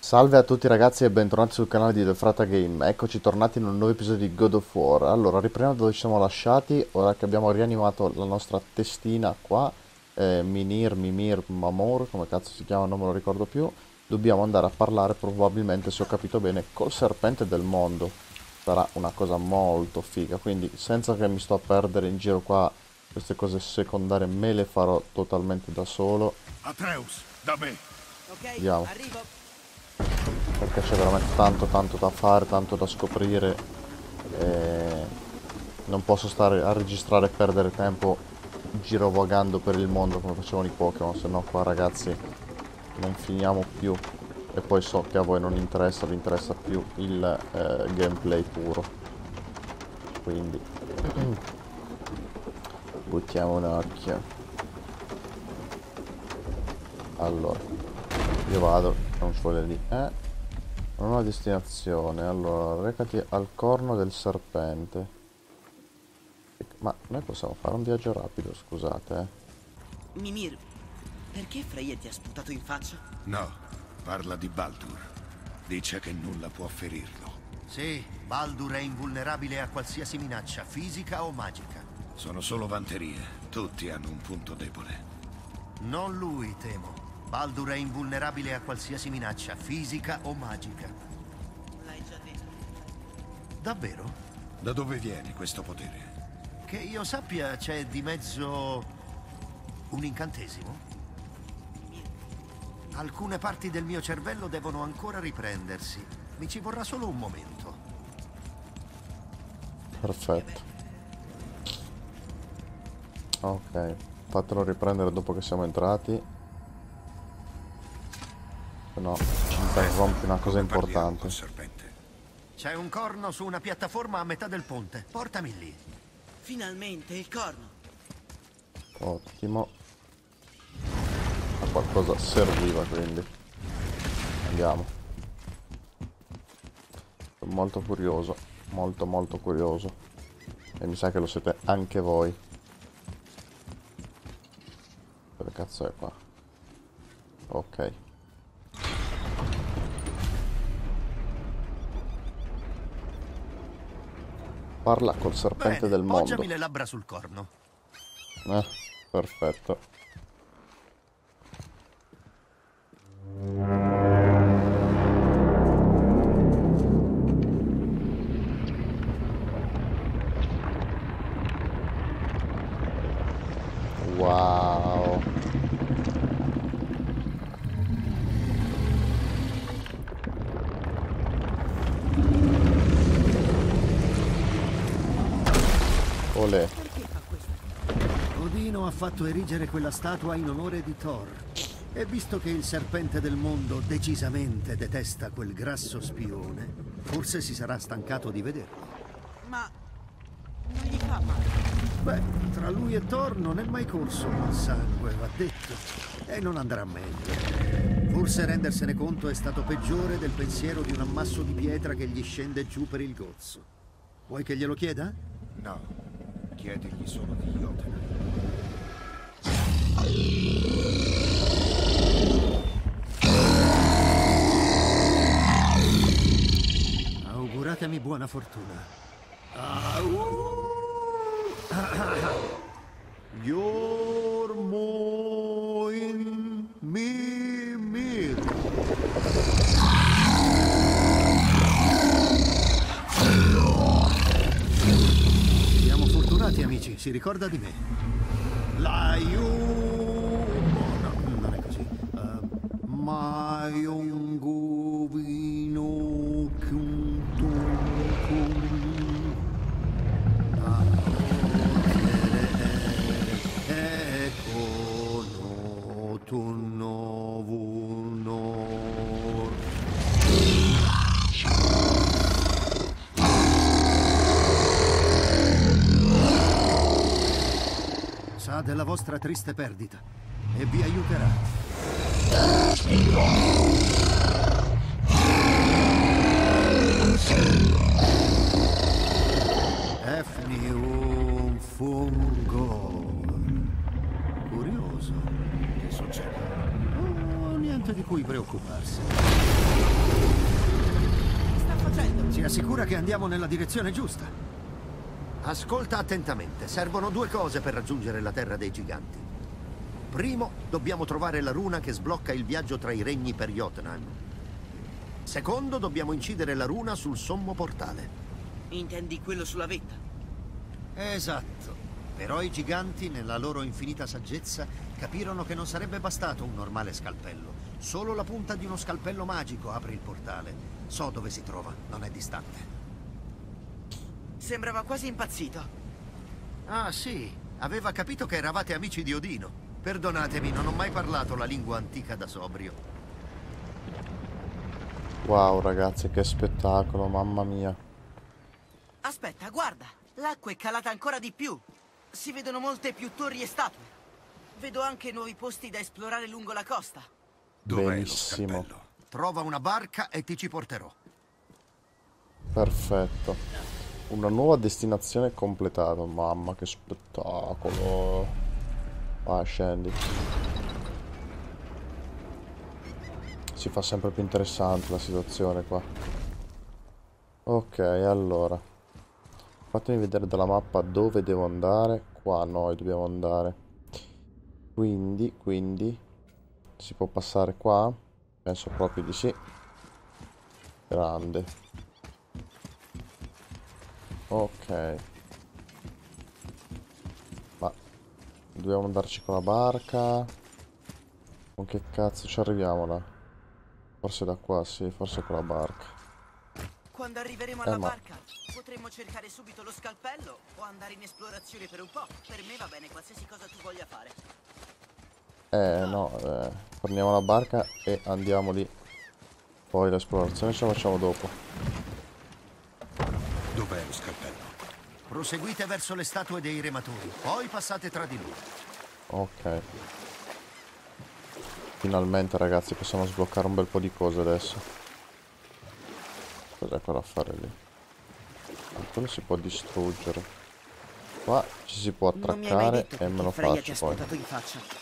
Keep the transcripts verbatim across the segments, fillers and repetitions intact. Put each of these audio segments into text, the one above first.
Salve a tutti ragazzi e bentornati sul canale di The Frata Game. Eccoci tornati in un nuovo episodio di God of War. Allora, riprendiamo dove ci siamo lasciati, ora che abbiamo rianimato la nostra testina qua, eh, Minir, Mimir, Mamor, come cazzo si chiama, non me lo ricordo più. Dobbiamo andare a parlare probabilmente, se ho capito bene, col serpente del mondo. Sarà una cosa molto figa, quindi senza che mi sto a perdere in giro qua, queste cose secondarie me le farò totalmente da solo. Atreus, da me. Ok, Andiamo. arrivo. Perché c'è veramente tanto tanto da fare, tanto da scoprire e non posso stare a registrare e perdere tempo girovagando per il mondo come facevano i Pokémon, se no qua ragazzi non finiamo più. E poi so che a voi non interessa, vi interessa più il eh, gameplay puro, quindi buttiamo un occhio. Allora io vado, non ci vuole lì, eh non ho destinazione. Allora, recati al corno del serpente. Ma noi possiamo fare un viaggio rapido, scusate, eh. Mimir, perché Freya ti ha sputato in faccia? No, parla di Baldur. Dice che nulla può ferirlo. Sì, Baldur è invulnerabile a qualsiasi minaccia, fisica o magica. Sono solo vanterie. Tutti hanno un punto debole. Non lui, temo. Baldur è invulnerabile a qualsiasi minaccia, fisica o magica. L'hai già detto. Davvero? Da dove viene questo potere? Che io sappia c'è di mezzo un incantesimo? Alcune parti del mio cervello devono ancora riprendersi. Mi ci vorrà solo un momento. Perfetto. Ok, fatelo riprendere dopo che siamo entrati. Se no ci interrompi una cosa Come parliamo importante. col serpente? C'è un corno su una piattaforma a metà del ponte. Portami lì. Finalmente, il corno. Ottimo. A qualcosa serviva, quindi andiamo. Sono molto curioso, molto molto curioso. E mi sa che lo siete anche voi. Dove cazzo è qua? Ok. Parla col serpente Bene, del mondo. poggiami le labbra sul corno. Eh, perfetto. Wow. Olè. Perché fa questo? Odino ha fatto erigere quella statua in onore di Thor. E visto che il serpente del mondo decisamente detesta quel grasso spione, forse si sarà stancato di vederlo. Ma non gli fa male. Beh, tra lui e Thor non è mai corso il sangue, va detto. E non andrà meglio. Forse rendersene conto è stato peggiore del pensiero di un ammasso di pietra che gli scende giù per il gozzo. Vuoi che glielo chieda? No, chiedigli solo di Jotun. Auguratemi buona fortuna. Au! Jormoin Mimir. Siamo fortunati amici, si ricorda di me. Laiu. No, non è così. Uh, Maionguvino Kuntum. Sa della vostra triste perdita e vi aiuterà. Efnium fungo. Curioso. Che succede? Oh, niente di cui preoccuparsi. facendo? Si assicura che andiamo nella direzione giusta. Ascolta attentamente. Servono due cose per raggiungere la terra dei giganti. Primo, dobbiamo trovare la runa che sblocca il viaggio tra i regni per Jotunheim. Secondo, dobbiamo incidere la runa sul sommo portale. Intendi quello sulla vetta? Esatto. Però i giganti, nella loro infinita saggezza, capirono che non sarebbe bastato un normale scalpello. Solo la punta di uno scalpello magico apre il portale. So dove si trova, non è distante. Sembrava quasi impazzito. Ah sì, aveva capito che eravate amici di Odino. Perdonatemi, non ho mai parlato la lingua antica da sobrio. Wow, ragazzi, che spettacolo, mamma mia. Aspetta, guarda. L'acqua è calata ancora di più. Si vedono molte più torri e statue. Vedo anche nuovi posti da esplorare lungo la costa. Dov'è lo Benissimo. scalpello? Trova una barca e ti ci porterò. Perfetto. Una nuova destinazione completata. Mamma, che spettacolo. Vai, scendi. Si fa sempre più interessante la situazione qua. Ok, allora. Fatemi vedere dalla mappa dove devo andare. Qua noi dobbiamo andare. Quindi, quindi... Si può passare qua? Penso proprio di sì. Grande. Ok. Ma dobbiamo andarci con la barca. Con che cazzo ci arriviamo là? Forse da qua, sì, forse con la barca. Quando arriveremo Eh, alla ma- barca, potremmo cercare subito lo scalpello o andare in esplorazione per un po'. Per me va bene qualsiasi cosa tu voglia fare. Eh no, eh, prendiamo la barca e andiamo lì. Poi l'esplorazione ce la facciamo dopo. Dov'è lo scalpello? Proseguite verso le statue dei rematori, poi passate tra di loro. Ok. Finalmente, ragazzi, possiamo sbloccare un bel po' di cose adesso. Cos'è quello a fare lì? Ah, quello si può distruggere. Qua ci si può Non mi hai mai attraccare detto e me perché lo Freya ti faccio ha poi. sputato in faccia.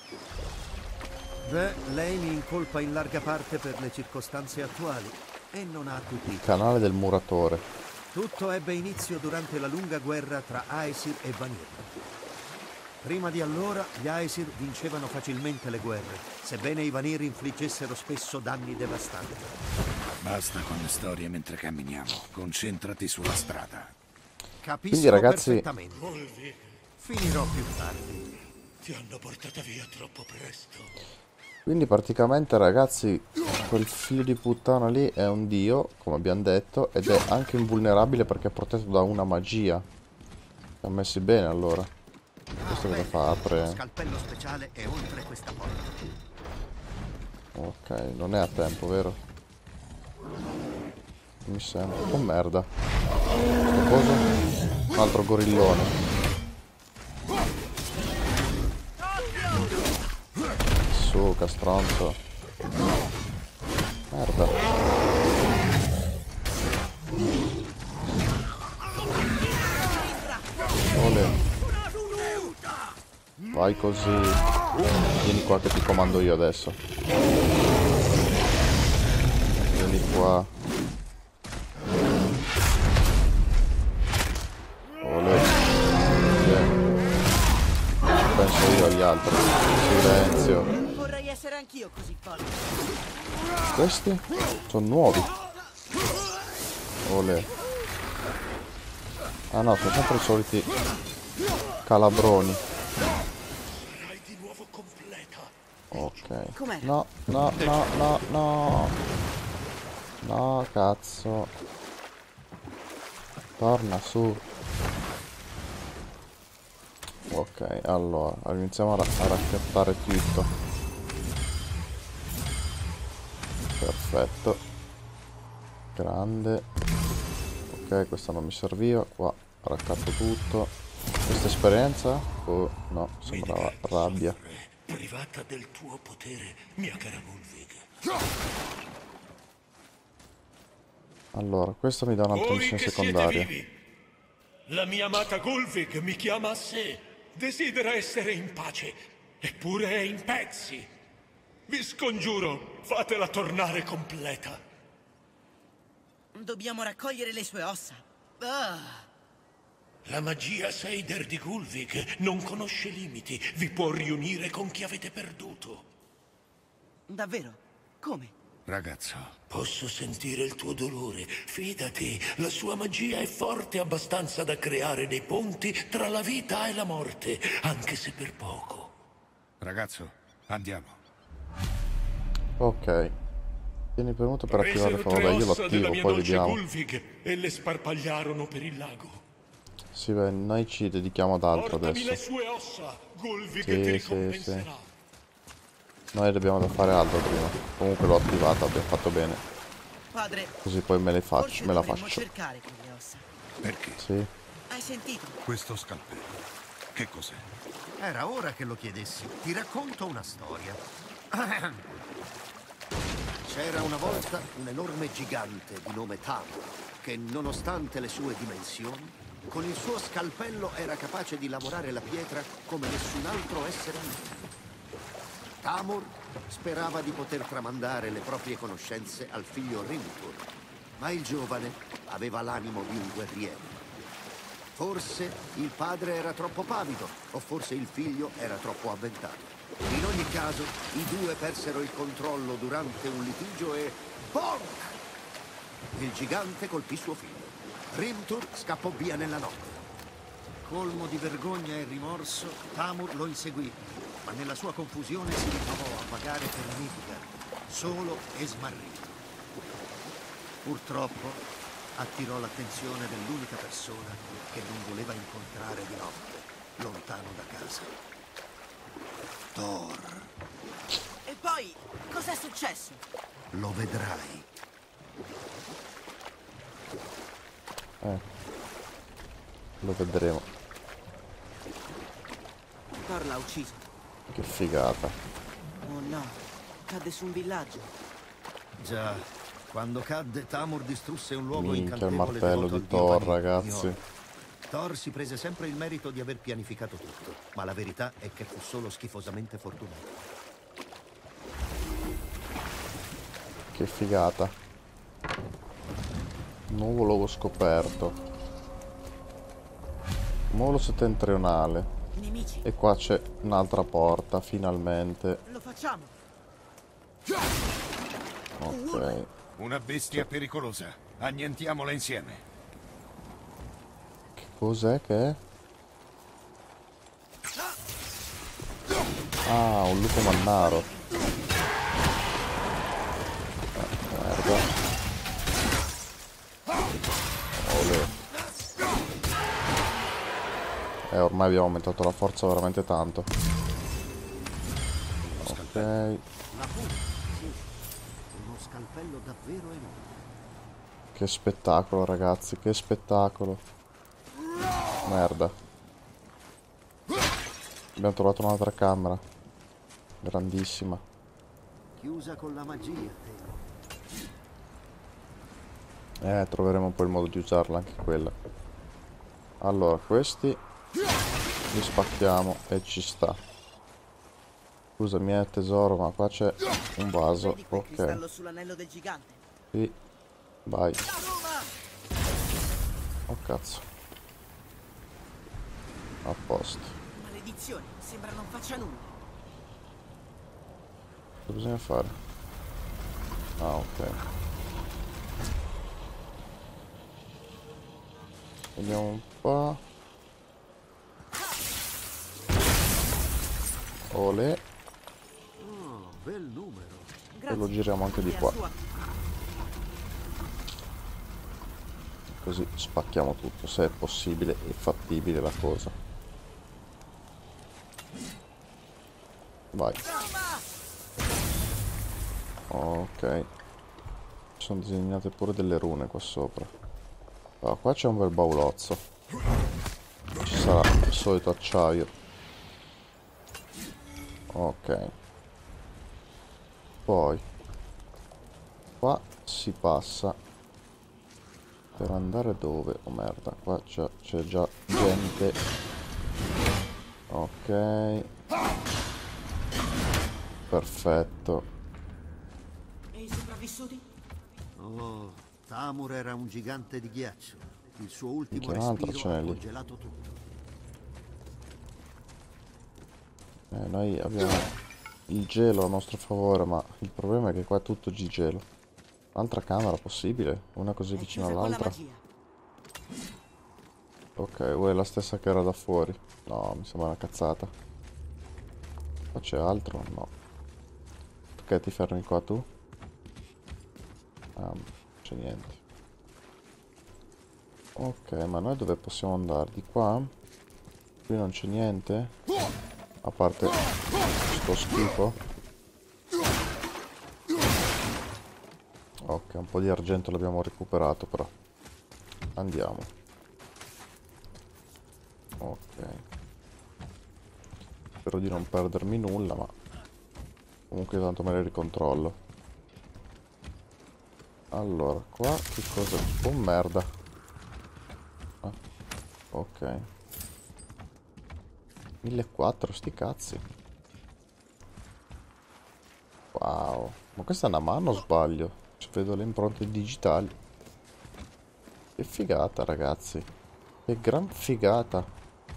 Beh, lei mi incolpa in larga parte per le circostanze attuali e non ha tutito. Canale del muratore. Tutto ebbe inizio durante la lunga guerra tra Aesir e Vanir. Prima di allora gli Aesir vincevano facilmente le guerre, sebbene i Vanir infliggessero spesso danni devastanti. Basta con le storie mentre camminiamo. Concentrati sulla strada. Capisco Quindi, ragazzi- perfettamente. Ulvig, Finirò più tardi. ti hanno portata via troppo presto. Quindi praticamente, ragazzi, quel figlio di puttana lì è un dio, come abbiamo detto, ed è anche invulnerabile perché è protetto da una magia. Li ha messi bene allora. Questo cosa fa? Lo Apre... scalpello speciale è oltre questa porta. Ok, non è a tempo, vero? Mi sembra. Oh merda. Sto coso? Un altro gorillone. Su, castronzo. Merda. Ole. Vai così. Vieni qua che ti comando io adesso. Vieni qua. Ole. Vieni. Ci penso io agli altri. Silenzio. Vorrei essere anch'io così forte. Questi sono nuovi. Ole. Ah no, sono sempre i soliti calabroni. Sarai di nuovo completa. Ok. Com'era? No, no, no, no, no. No, cazzo. Torna su. Ok, allora, iniziamo a, ra a raccattare tutto. Perfetto. Grande. Ok, questa non mi serviva. Qua raccatto tutto. Questa esperienza? Oh, no, sembrava rabbia. Privata del tuo potere, mia cara Ulvig. Allora, questo mi dà un'altra Voi missione che siete secondaria. vivi, la mia amata Gulvig mi chiama a sé. Desidera essere in pace, eppure è in pezzi. Vi scongiuro, fatela tornare completa. Dobbiamo raccogliere le sue ossa. Ah. La magia Seider di Gulvik non conosce limiti. Vi può riunire con chi avete perduto. Davvero? Come? Ragazzo, Posso sentire il tuo dolore. Fidati, la sua magia è forte abbastanza da creare dei ponti tra la vita e la morte, anche se per poco. ragazzo, andiamo. Ok. Tieni premuto per attivare il Presero fuoco. tre Vabbè, io lo ossa della attivo, mia poi dolce vediamo. Gulvik e le sparpagliarono per il lago. Sì, beh, noi ci dedichiamo ad altro Portami le adesso. sue ossa, Gulvik Sì, ti sì, ricompenserà. Noi dobbiamo da fare altro prima. Comunque l'ho attivata, abbiamo fatto bene. Padre, Così poi me le faccio, forse me la dovremmo faccio. cercare quelle ossa. Perché? Sì. Hai sentito? Questo scalpello. Che cos'è? Era ora che lo chiedessi. Ti racconto una storia. C'era una volta un enorme gigante di nome Tamur che, nonostante le sue dimensioni, con il suo scalpello era capace di lavorare la pietra come nessun altro essere umano. Tamur sperava di poter tramandare le proprie conoscenze al figlio Rimtur, ma il giovane aveva l'animo di un guerriero. Forse il padre era troppo pavido, o forse il figlio era troppo avventato. In ogni caso, i due persero il controllo durante un litigio e... bonk! Il gigante colpì suo figlio. Rimtur scappò via nella notte. Colmo di vergogna e rimorso, Tamur lo inseguì, ma nella sua confusione si ritrovò a vagare per Midgard, solo e smarrito. Purtroppo attirò l'attenzione dell'unica persona che non voleva incontrare di notte, lontano da casa. Thor. E poi, cos'è successo? Lo vedrai. Eh. Lo vedremo. Thor l'ha ucciso. Che figata. Oh no, cadde su un villaggio. Già, quando cadde, Tamur distrusse un luogo Minchia, il incantevole martello devoto al di dio Thor, Vanir, ragazzi. Mjolnir. Thor si prese sempre il merito di aver pianificato tutto, ma la verità è che fu solo schifosamente fortunato. Che figata. Nuovo logo scoperto. Molo settentrionale. Nemici, E qua c'è un'altra porta, finalmente. lo facciamo. Ok. Una bestia pericolosa. Annientiamola insieme. Che cos'è che è? Ah, un lupo mannaro. Ah, merda. Olè. Eh, ormai abbiamo aumentato la forza veramente tanto. Ok. La pura, sì. Uno scalpello davvero enorme. Che spettacolo, ragazzi, che spettacolo. Merda. Abbiamo trovato un'altra camera. Grandissima. Chiusa con la magia, te. Eh, troveremo poi il modo di usarla anche quella. Allora, questi li spacchiamo e ci sta. Scusami, eh, tesoro, ma qua c'è un vaso. Vedi quel Ok. cristallo sull'anello del gigante? Sì. Vai. La Roma! Oh cazzo. A posto. Maledizione, sembra non faccia nulla. Cosa bisogna fare? Ah, ok. Vediamo un po'. Olè. Oh, bel numero. E lo giriamo anche di È qua. sua. Così spacchiamo tutto, se è possibile e fattibile la cosa. Vai. Ok. Ci sono disegnate pure delle rune qua sopra. Ah, qua c'è un bel baulozzo. Ci sarà il solito acciaio. Ok. Poi qua si passa per andare dove? Oh merda, qua c'è già gente. Ok. Perfetto. E i sopravvissuti? Oh, Tamur era un gigante di ghiaccio. Il suo ultimo Anche un altro respiro ce n'è ha lì. congelato tutto. Eh, noi abbiamo il gelo a nostro favore, ma il problema è che qua è tutto di gelo. Un'altra camera possibile? Una così È vicino chiusa con la all'altra? magia. Ok, vuoi la stessa che era da fuori? No, mi sembra una cazzata. Qua c'è altro? No. Perché ti fermi qua tu? Ah, non c'è niente. Ok, ma noi dove possiamo andare? Di qua? Qui non c'è niente? A parte sto schifo. Ok, un po' di argento l'abbiamo recuperato però. Andiamo. Ok. Spero di non perdermi nulla, ma comunque tanto me le ricontrollo. Allora, qua che cosa? Oh merda. Ah, ok. millequattrocento, sti cazzi. Wow. Ma questa è una mano o sbaglio? Ci vedo le impronte digitali. Che figata, ragazzi. Che gran figata.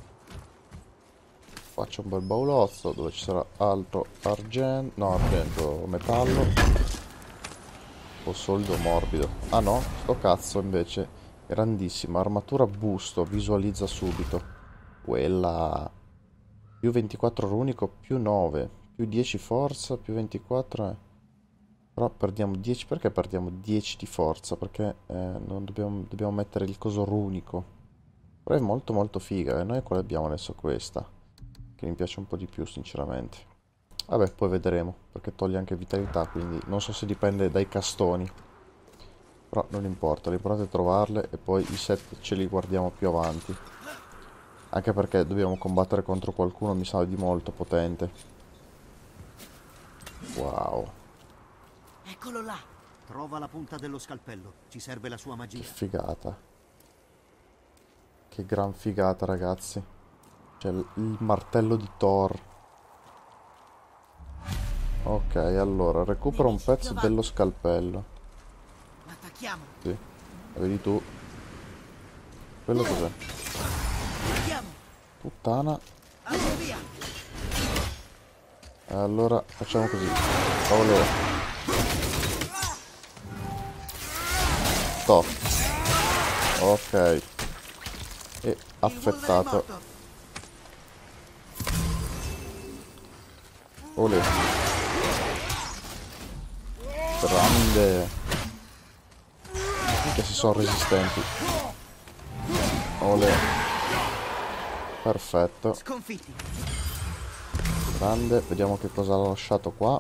Faccio un bel baulozzo dove ci sarà altro argento. No, argento, metallo. O solido morbido. Ah no, sto cazzo invece. Grandissima. Armatura busto. Visualizza subito. Quella. Più ventiquattro runico, più nove. Più dieci forza, più ventiquattro. Eh. Però perdiamo dieci. Perché perdiamo dieci di forza? Perché eh, non dobbiamo, dobbiamo mettere il coso runico. Però è molto molto figa. E noi quale abbiamo adesso? Questa. Che mi piace un po' di più sinceramente. Vabbè, poi vedremo. Perché toglie anche vitalità. Quindi non so se dipende dai castoni. Però non importa. L'importante è trovarle. E poi i set ce li guardiamo più avanti. Anche perché dobbiamo combattere contro qualcuno, mi sa, di molto potente. Wow. Eccolo là. Trova la punta dello scalpello. Ci serve la sua Che magia. figata. Che gran figata, ragazzi. C'è il, il martello di Thor. Ok, allora, recupera un pezzo dello scalpello. Attacchiamo. Sì. La vedi tu. Quello cos'è? Andiamo. Puttana. Andiamo via. Allora, facciamo così. Olè. Stop. Ok. E affettato. Olè. Grande. Che si sono resistenti. Olè. Perfetto. Sconfitti. Grande. Vediamo che cosa ha lasciato qua.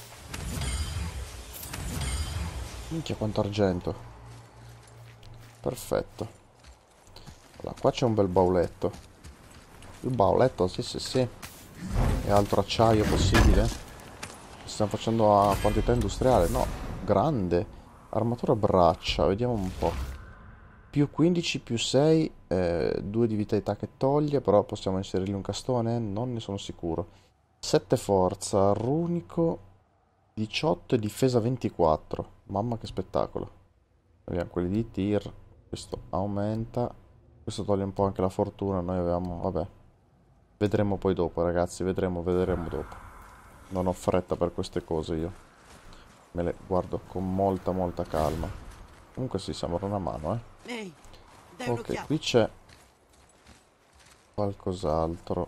Minchia quanto argento. Perfetto. Allora, qua c'è un bel bauletto. Il bauletto, sì sì sì. E altro acciaio possibile? Stiamo facendo a quantità industriale? No. Grande. Armatura braccia, vediamo un po'. Più quindici, più sei, eh, due di vitalità che toglie, però possiamo inserirgli un castone? Non ne sono sicuro. sette forza, runico, diciotto e difesa ventiquattro. Mamma che spettacolo. Vediamo quelli di tir. Questo aumenta. Questo toglie un po' anche la fortuna. Noi avevamo, vabbè. Vedremo poi dopo, ragazzi, vedremo, vedremo dopo. Non ho fretta per queste cose io. Me le guardo con molta molta calma. Comunque sì, sembra una mano, eh. Ehi, dai Ok, un'occhiata. qui c'è qualcos'altro.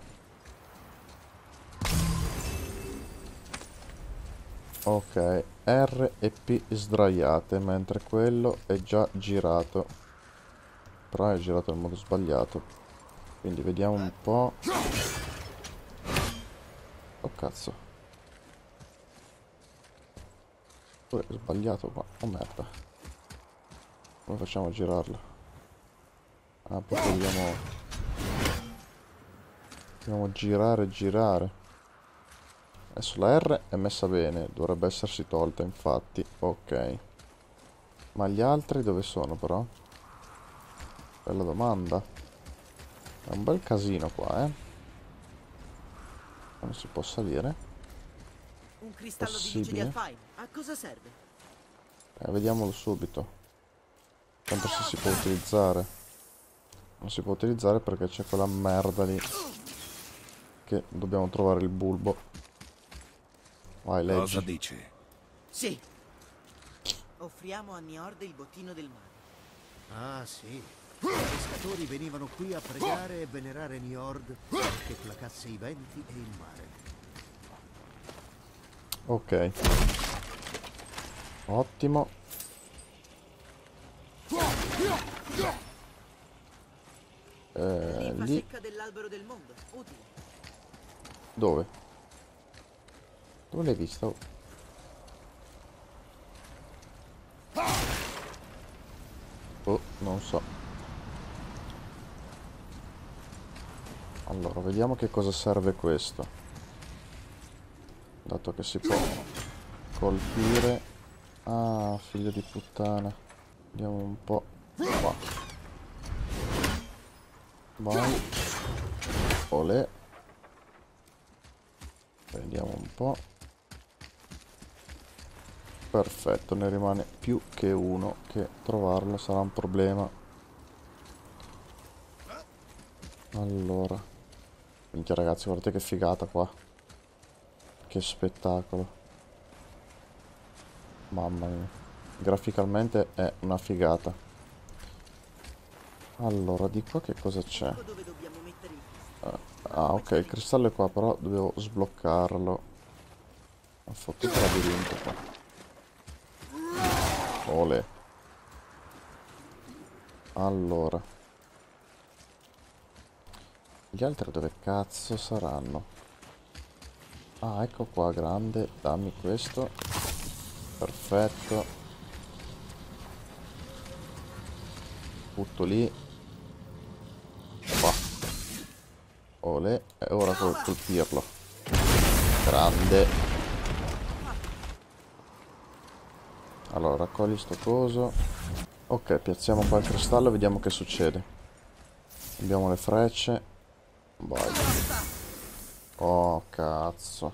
Ok, R e P sdraiate, mentre quello è già girato. Però è girato nel modo sbagliato. Quindi vediamo un po'. Oh cazzo. Pure è sbagliato qua. Oh merda. Come facciamo a girarlo? Ah, perché dobbiamo... Dobbiamo girare e girare. Adesso la R è messa bene. Dovrebbe essersi tolta, infatti. Ok. Ma gli altri dove sono, però? Bella domanda. È un bel casino qua, eh. Non si può salire. Un cristallo di luce di Possibile? Alfheim. A cosa serve? Eh, vediamolo subito. Tanto se si può utilizzare. Non si può utilizzare perché c'è quella merda lì. Che dobbiamo trovare il bulbo. Vai, leggi. Cosa dice? Sì. Offriamo a Njord il bottino del mare. Ah, sì. I pescatori venivano qui a pregare e venerare Njord che placasse i venti e il mare. Ok. Ottimo. Eh, Linfa lì. secca dell'albero del mondo. Utile. Dove? Dove l'hai vista? Oh. Oh, non so. Allora, vediamo che cosa serve questo. Dato che si può colpire. Ah, figlio di puttana. Vediamo un po' qua. Vai. Olè. Vediamo un po'. Perfetto, ne rimane più che uno, che trovarlo sarà un problema. Allora. Minchia ragazzi, guardate che figata qua. Che spettacolo. Mamma mia. Graficalmente è una figata. Allora, di qua che cosa c'è? Dove dobbiamo mettere il Ah, ok, il cristallo è qua, però dovevo sbloccarlo. Ho fottuto labirinto qua. Ole. Allora. Gli altri dove cazzo saranno? Ah, ecco qua, grande. Dammi questo. Perfetto. Butto lì. Qua. Ole. E ora col colpirlo. Grande. Allora, raccogli sto coso. Ok, piazziamo qua il cristallo e vediamo che succede. Abbiamo le frecce. Vai. Oh, cazzo.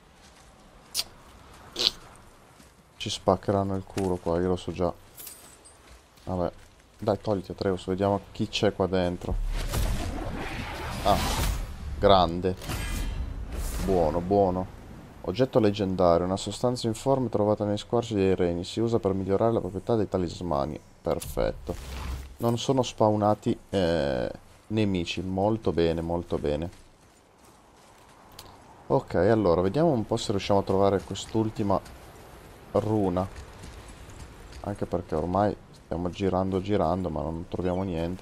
Ci spaccheranno il culo qua, io lo so già. Vabbè. Dai, togliti Atreus, vediamo chi c'è qua dentro. Ah, grande. Buono, buono. Oggetto leggendario, una sostanza informe trovata nei squarci dei reni, si usa per migliorare la proprietà dei talismani. Perfetto. Non sono spawnati eh, nemici, molto bene, molto bene. Ok, allora, vediamo un po' se riusciamo a trovare quest'ultima runa. Anche perché ormai stiamo girando, girando, ma non troviamo niente.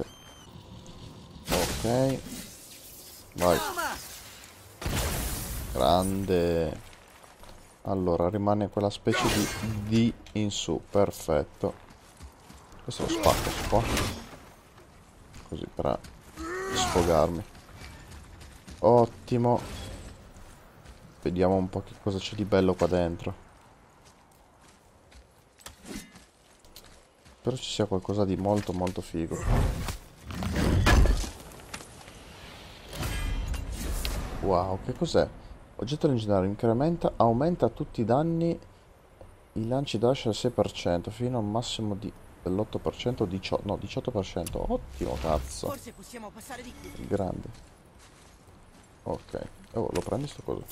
Ok. Vai. Grande. Allora, rimane quella specie di D in su, perfetto. Questo lo spacco qua. Così per sfogarmi. Ottimo. Vediamo un po' che cosa c'è di bello qua dentro. Spero ci sia qualcosa di molto molto figo. Wow, che cos'è? Oggetto leggendario incrementa, aumenta tutti i danni, i lanci dash al sei per cento fino a un massimo di dell'otto per cento, diciotto, no, diciotto per cento. Ottimo, cazzo. Forse possiamo passare di qui. Grande. Ok. Oh, lo prendi sto coso?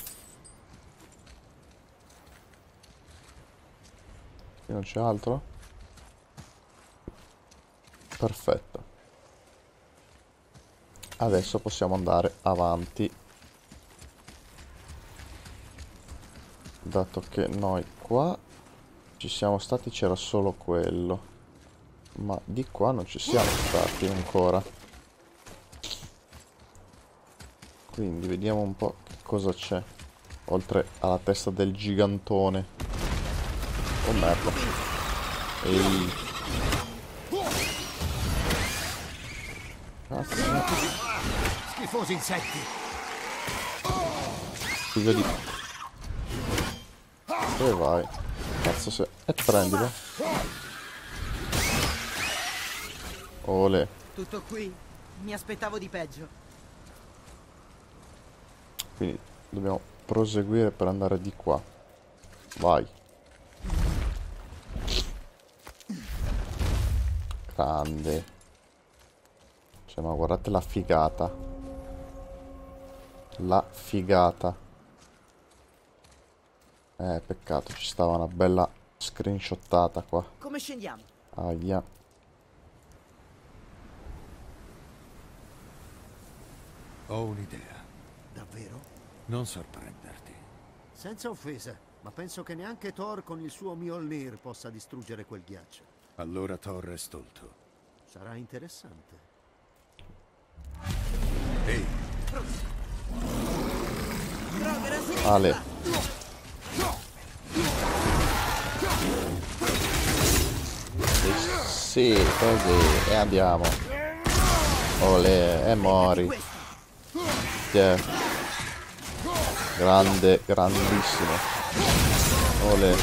Qui non c'è altro? Perfetto. Adesso possiamo andare avanti. Dato che noi qua ci siamo stati, c'era solo quello, ma di qua non ci siamo stati ancora. Quindi vediamo un po' che cosa c'è oltre alla testa del gigantone. Oh merda. Ehi. Cazzo. Schifosi insetti. Figlio di... Dove vai? Cazzo se... E prendilo. Ole. Tutto qui? Mi aspettavo di peggio. Quindi dobbiamo proseguire per andare di qua. Vai. Grande. Cioè, ma guardate la figata. La figata. Eh, peccato, ci stava una bella screenshottata qua. Come scendiamo? Aia. Ho un'idea. Davvero? Non sorprenderti. Senza offesa, ma penso che neanche Thor con il suo Mjolnir possa distruggere quel ghiaccio. Allora Thor è stolto. Sarà interessante. Ehi, Roger, a sinistra! Ale. Sì, così. E andiamo. Olè, e mori. Tiè. Grande, grandissimo. Olè.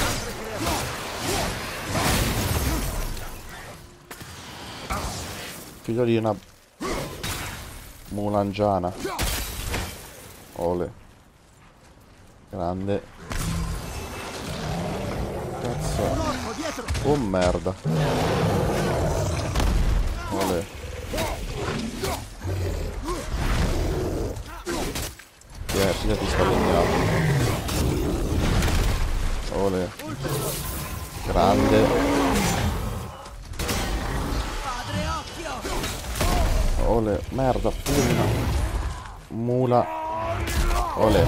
Figlio di una mulangiana. Olè. Grande. Cazzo. Oh merda. Olè. Yeah, figlio di spallegnato. Olè. Grande. Padre, occhio! Olè. Merda. Figlio di una mula. Olè.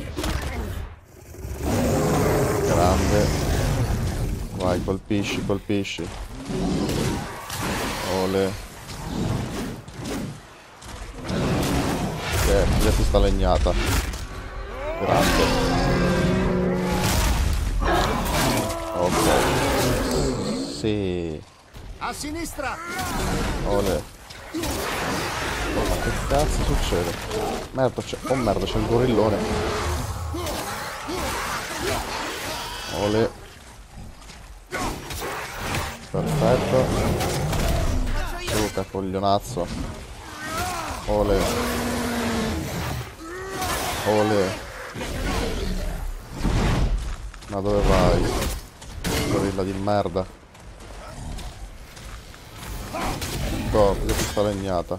Grande. Vai, colpisci, colpisci. Olè. Eh, già si sta legnata. Grande. Ok. Sì. A sinistra! Olè. Oh, ma che cazzo succede? Merda, c'è... Oh merda, c'è il gorillone. Olè. Perfetto. Su, cacoglionazzo. Olè. Olè. Ma dove vai? Gorilla di merda. Oh, che ti sta legnata.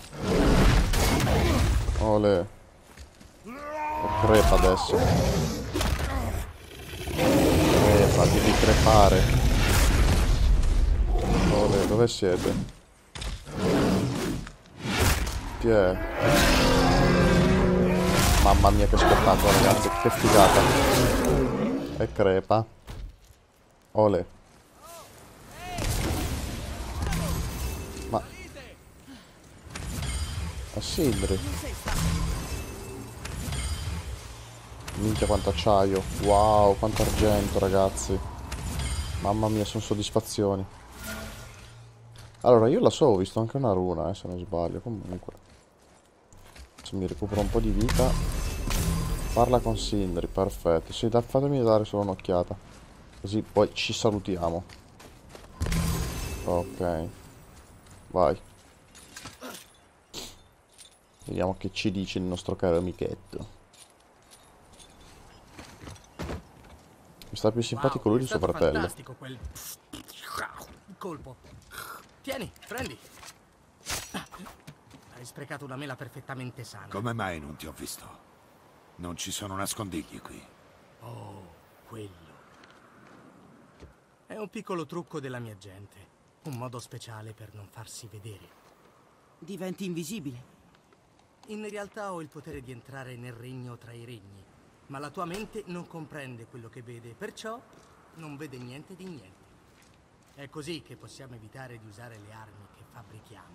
Olè. E crepa adesso. Crepa, devi crepare. Olè, dove siete? Chi è? Mamma mia che spettacolo ragazzi, che figata. E crepa. Olè. Ma... Ma Sindri. Minchia quanto acciaio. Wow, quanto argento ragazzi. Mamma mia, sono soddisfazioni. Allora, io la so, ho visto anche una runa, eh, se non sbaglio. Comunque. Se mi recupero un po' di vita. Parla con Sindri, perfetto. Sì, da, fatemi dare solo un'occhiata. Così poi ci salutiamo. Ok. Vai. Vediamo che ci dice il nostro caro amichetto. Mi sta più simpatico Wow, lui di suo fratello. Fantastico quel colpo. Tieni, prendi. Hai sprecato una mela perfettamente sana. come mai non ti ho visto? Non ci sono nascondigli qui. Oh, quello. È un piccolo trucco della mia gente. Un modo speciale per non farsi vedere. Diventi invisibile. In realtà ho il potere di entrare nel regno tra i regni. Ma la tua mente non comprende quello che vede, perciò non vede niente di niente. È così che possiamo evitare di usare le armi che fabbrichiamo.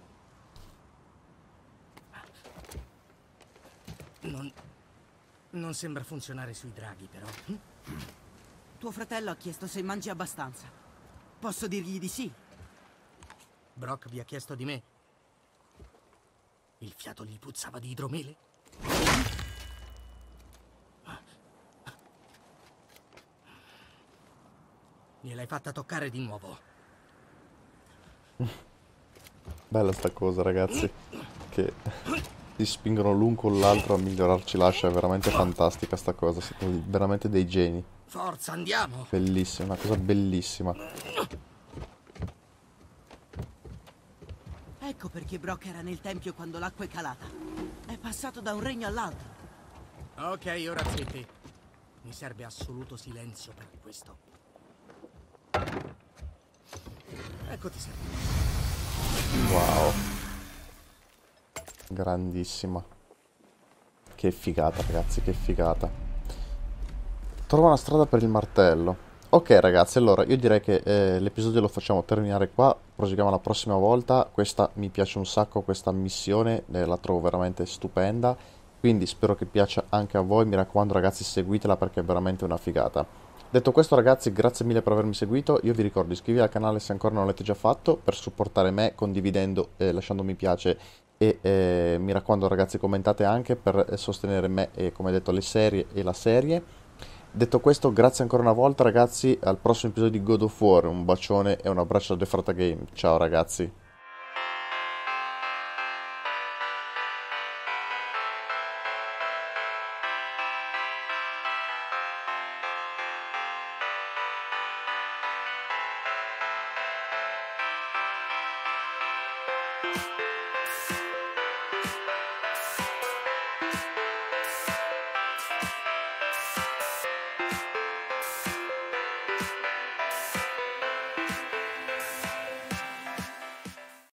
Non... non sembra funzionare sui draghi, però. Tuo fratello ha chiesto se mangi abbastanza. Posso dirgli di sì? Brock vi ha chiesto di me. Il fiato gli puzzava di idromele? Gliel'hai fatta toccare di nuovo. Bella sta cosa ragazzi. Che si spingono l'un con l'altro a migliorarci l'ascia. È veramente fantastica sta cosa. Siete veramente dei geni. Forza, andiamo! Bellissima, una cosa bellissima. Ecco perché Brock era nel tempio quando l'acqua è calata. È passato da un regno all'altro. Ok, ora zitti. Mi serve assoluto silenzio per questo. Ecco ti serve. Wow. Grandissima. Che figata, ragazzi, che figata. Trova una strada per il martello. Ok, ragazzi, allora io direi che eh, l'episodio lo facciamo terminare qua. Proseguiamo la prossima volta. Questa mi piace un sacco, questa missione, eh, la trovo veramente stupenda. Quindi spero che piaccia anche a voi. Mi raccomando, ragazzi, seguitela perché è veramente una figata. Detto questo, ragazzi, grazie mille per avermi seguito. Io vi ricordo di iscrivervi al canale se ancora non l'avete già fatto, per supportare me condividendo, eh, lasciando mi piace e eh, mi raccomando, ragazzi, commentate anche per eh, sostenere me e, come detto, le serie e la serie. Detto questo, grazie ancora una volta, ragazzi, al prossimo episodio di God of War. Un bacione e un abbraccio da The Frata Game. Ciao, ragazzi.